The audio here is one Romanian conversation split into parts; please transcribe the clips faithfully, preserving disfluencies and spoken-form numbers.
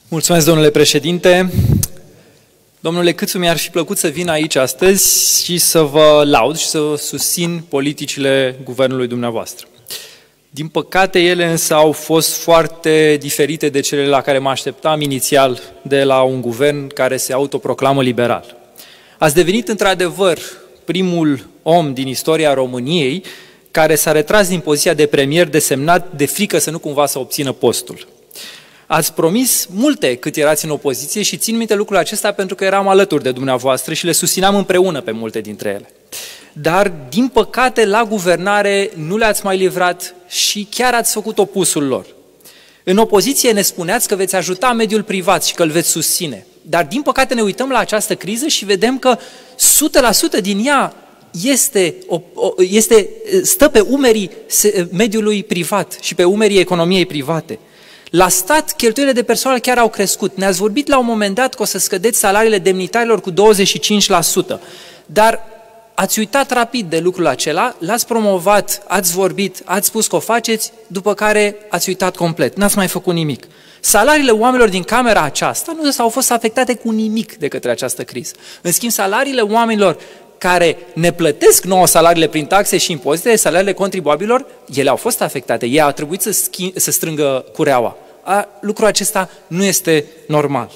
Mulțumesc, domnule președinte. Domnule Câțu, mi-ar fi plăcut să vin aici astăzi și să vă laud și să susțin politicile guvernului dumneavoastră. Din păcate, ele însă au fost foarte diferite de cele la care mă așteptam inițial de la un guvern care se autoproclamă liberal. Ați devenit într-adevăr primul om din istoria României care s-a retras din poziția de premier desemnat de frică să nu cumva să obțină postul. Ați promis multe cât erați în opoziție și țin minte lucrul acesta pentru că eram alături de dumneavoastră și le susțineam împreună pe multe dintre ele. Dar, din păcate, la guvernare nu le-ați mai livrat și chiar ați făcut opusul lor. În opoziție ne spuneați că veți ajuta mediul privat și că îl veți susține. Dar, din păcate, ne uităm la această criză și vedem că o sută la sută din ea este, este, stă pe umerii mediului privat și pe umerii economiei private. La stat, cheltuielile de personal chiar au crescut. Ne-ați vorbit la un moment dat că o să scădeți salariile demnitarilor cu douăzeci și cinci la sută. Dar ați uitat rapid de lucrul acela, l-ați promovat, ați vorbit, ați spus că o faceți, după care ați uitat complet. N-ați mai făcut nimic. Salariile oamenilor din camera aceasta nu s-au fost afectate cu nimic de către această criză. În schimb, salariile oamenilor care ne plătesc nouă salariile prin taxe și impozite, salariile contribuabilor, ele au fost afectate. Ei au trebuit să, schi- să strângă cureaua. A, lucrul acesta nu este normal.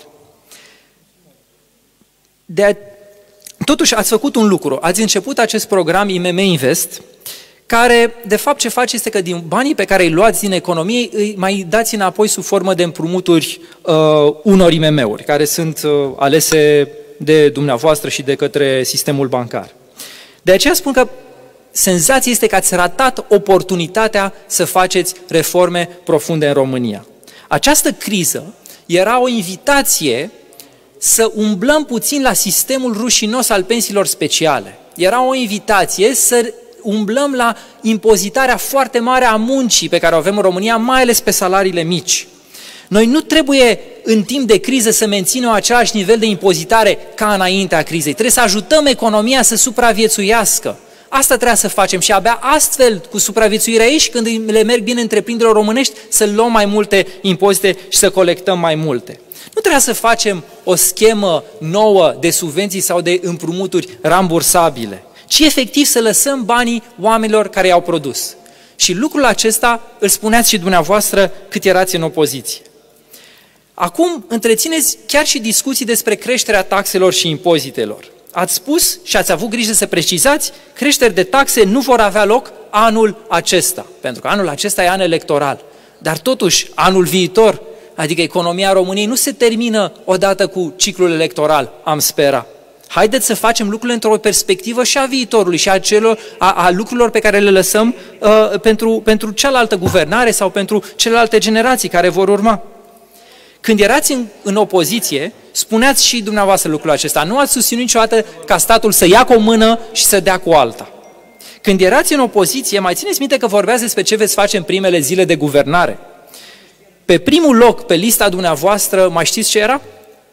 De Totuși, ați făcut un lucru. Ați început acest program I M M Invest, care, de fapt, ce face este că din banii pe care îi luați din economie, îi mai dați înapoi sub formă de împrumuturi uh, unor I M M-uri, care sunt uh, alese de dumneavoastră și de către sistemul bancar. De aceea spun că senzația este că ați ratat oportunitatea să faceți reforme profunde în România. Această criză era o invitație să umblăm puțin la sistemul rușinos al pensiilor speciale. Era o invitație să umblăm la impozitarea foarte mare a muncii pe care o avem în România, mai ales pe salariile mici. Noi nu trebuie în timp de criză să menținem același nivel de impozitare ca înaintea crizei. Trebuie să ajutăm economia să supraviețuiască. Asta trebuie să facem și abia astfel, cu supraviețuirea ei și când le merg bine întreprinderilor românești, să luăm mai multe impozite și să colectăm mai multe. Nu trebuie să facem o schemă nouă de subvenții sau de împrumuturi rambursabile, ci efectiv să lăsăm banii oamenilor care i-au produs. Și lucrul acesta îl spuneați și dumneavoastră cât erați în opoziție. Acum întrețineți chiar și discuții despre creșterea taxelor și impozitelor. Ați spus și ați avut grijă să precizați, creșteri de taxe nu vor avea loc anul acesta, pentru că anul acesta e an electoral. Dar totuși, anul viitor, adică economia României, nu se termină odată cu ciclul electoral, am spera. Haideți să facem lucrurile într-o perspectivă și a viitorului și a, celor, a, a lucrurilor pe care le lăsăm uh, pentru, pentru cealaltă guvernare sau pentru celelalte generații care vor urma. Când erați în, în opoziție, spuneați și dumneavoastră lucrul acesta. Nu ați susținut niciodată ca statul să ia cu o mână și să dea cu alta. Când erați în opoziție, mai țineți minte că vorbeați despre ce veți face în primele zile de guvernare. Pe primul loc pe lista dumneavoastră, mai știți ce era?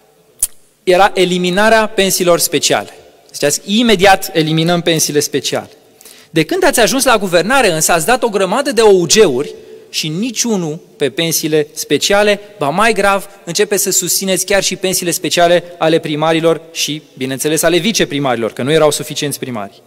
Era eliminarea pensiilor speciale. Ziceați, imediat eliminăm pensiile speciale. De când ați ajuns la guvernare, însă, ați dat o grămadă de O U G-uri și niciunul pe pensiile speciale, ba mai grav, începe să susțineți chiar și pensiile speciale ale primarilor și, bineînțeles, ale viceprimarilor, că nu erau suficienți primari.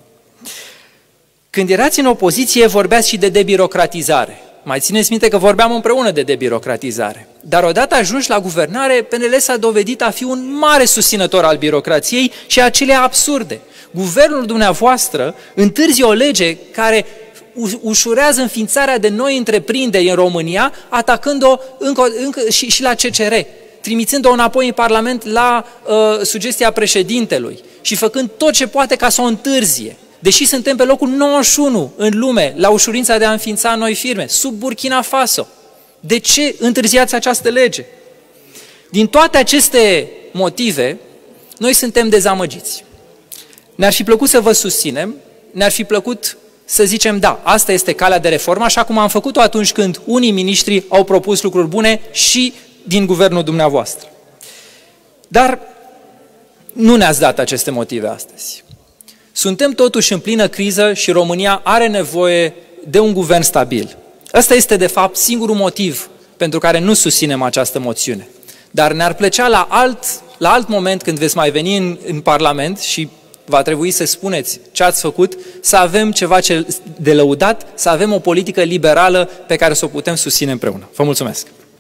Când erați în opoziție, vorbeați și de debirocratizare. Mai țineți minte că vorbeam împreună de debirocratizare. Dar odată ajunși la guvernare, P N L s-a dovedit a fi un mare susținător al birocrației și a acelea absurde. Guvernul dumneavoastră întârzie o lege care ușurează înființarea de noi întreprinderi în România, atacând-o încă, încă și, și la C C R, trimițând-o înapoi în Parlament la uh, sugestia președintelui și făcând tot ce poate ca să o întârzie. Deși suntem pe locul nouăzeci și unu în lume la ușurința de a înființa noi firme, sub Burkina Faso. De ce întârziați această lege? Din toate aceste motive, noi suntem dezamăgiți. Ne-ar fi plăcut să vă susținem, ne-ar fi plăcut să zicem, da, asta este calea de reformă, așa cum am făcut-o atunci când unii miniștri au propus lucruri bune și din guvernul dumneavoastră. Dar nu ne-ați dat aceste motive astăzi. Suntem totuși în plină criză și România are nevoie de un guvern stabil. Ăsta este, de fapt, singurul motiv pentru care nu susținem această moțiune. Dar ne-ar plăcea la alt, la alt moment, când veți mai veni în, în Parlament și va trebui să spuneți ce ați făcut, să avem ceva de lăudat, să avem o politică liberală pe care să o putem susține împreună. Vă mulțumesc!